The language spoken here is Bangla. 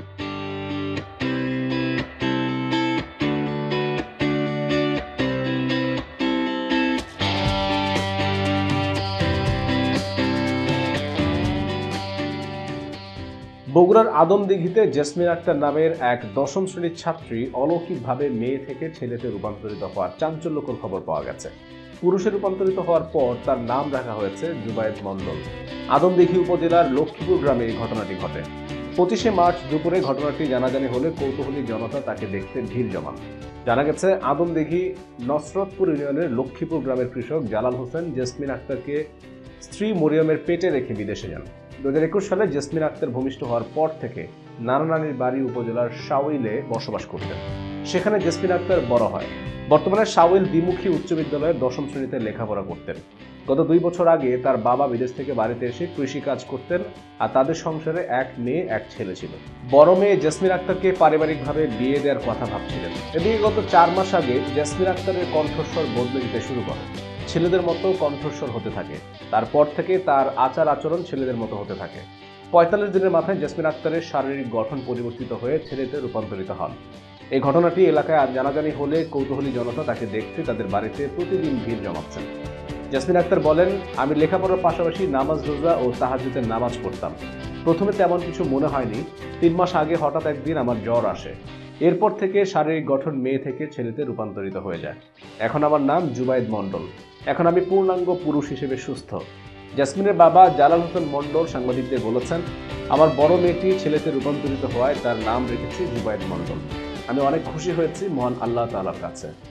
বগুড়ার আদমদিঘিতে জেসমিন আক্তার নামের এক দশম শ্রেণীর ছাত্রী অলৌকিকভাবে মেয়ে থেকে ছেলেতে রূপান্তরিত হওয়ার চাঞ্চল্যকর খবর পাওয়া গেছে। পুরুষে রূপান্তরিত হওয়ার পর তার নাম রাখা হয়েছে জুবায়েদ মণ্ডল। আদমদিঘি উপজেলার লক্ষ্মীপুর গ্রামে এই ঘটনাটি ঘটে। 25শে মার্চ দুপুরে ঘটনাটি জানাজানি হলে কৌতূহলী জনতা তাকে দেখতে ভিড় জমান। জানা গেছে, আদমদিঘি নসরতপুর ইউনিয়নের লক্ষ্মীপুর গ্রামের কৃষক জালাল হোসেন জেসমিন আক্তারকে স্ত্রী মরিয়মের পেটে রেখে বিদেশে যান। 2021 সালে জেসমিন আক্তার ভূমিষ্ঠ হওয়ার পর থেকে নানা নানির বাড়ি উপজেলার শাওইলে বসবাস করতেন। সেখানে জেসমিন আক্তার বড় হয়। বর্তমানে শাওইল দ্বিমুখী উচ্চ বিদ্যালয়ের 10ম শ্রেণীতে লেখাপড়া করতেন। গত 2 বছর আগে তার বাবা বিদেশ থেকে বাড়িতে এসে কৃষি কাজ করতেন, আর তাদের সংসারে এক মেয়ে এক ছেলে ছিল। বড় মেয়ে জেসমিন আক্তারকে পারিবারিকভাবে বিয়ে দেওয়ার কথা ভাবছিলেন। এদিকে গত 4 মাস আগে জেসমিন আক্তারের কণ্ঠস্বর বদলে দিতে শুরু করে। ছেলেদের মতো কণ্ঠস্বর হতে থাকে। তারপর থেকে তার আচার আচরণ ছেলেদের মতো হতে থাকে। 45 দিনের মাথায় জেসমিন আক্তারের শারীরিক গঠন পরিবর্তিত হয়ে ছেলেতে রূপান্তরিত হন। এই ঘটনাটি এলাকায় জানাজানি হলে কৌতূহলী জনতা তাকে দেখতে তাদের বাড়িতে প্রতিদিন ভিড় জমাচ্ছেন। জেসমিন আক্তার বলেন, আমি লেখাপড়ার পাশাপাশি নামাজ রোজা ও তাহাজ্জুদের নামাজ পড়তাম। প্রথমে তেমন কিছু মনে হয়নি। 3 মাস আগে হঠাৎ একদিন আমার জ্বর আসে। এরপর থেকে শারীরিক গঠন মেয়ে থেকে ছেলেতে রূপান্তরিত হয়ে যায়। এখন আমার নাম জুবায়েদ মণ্ডল। এখন আমি পূর্ণাঙ্গ পুরুষ হিসেবে সুস্থ। জেসমিনের বাবা জালাল হোসেন মণ্ডল সাংবাদিকদের বলেছেন, আমার বড় মেয়েটি ছেলেতে রূপান্তরিত হওয়ায় তার নাম রেখেছি জুবায়েদ মণ্ডল। আমি অনেক খুশি হয়েছি মহান আল্লাহ তাআলার কাছে।